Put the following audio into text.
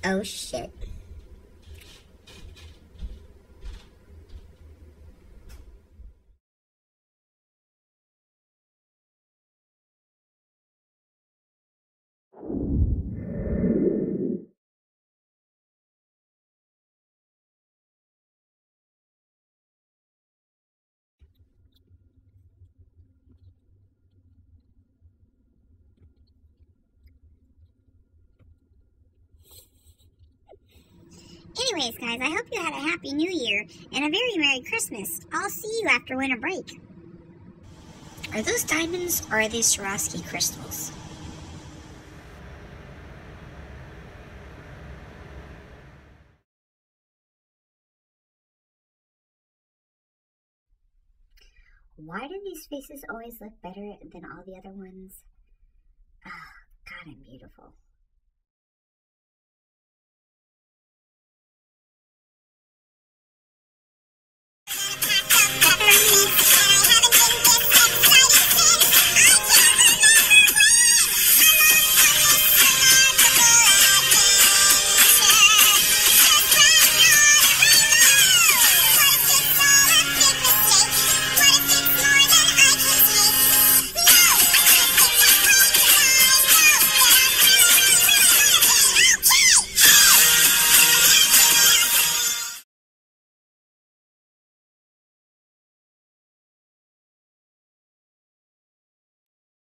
Oh shit. Anyways, guys, I hope you had a happy new year and a very Merry Christmas. I'll see you after winter break. Are those diamonds or are these Swarovski crystals? Why do these faces always look better than all the other ones? Oh, God, I'm beautiful.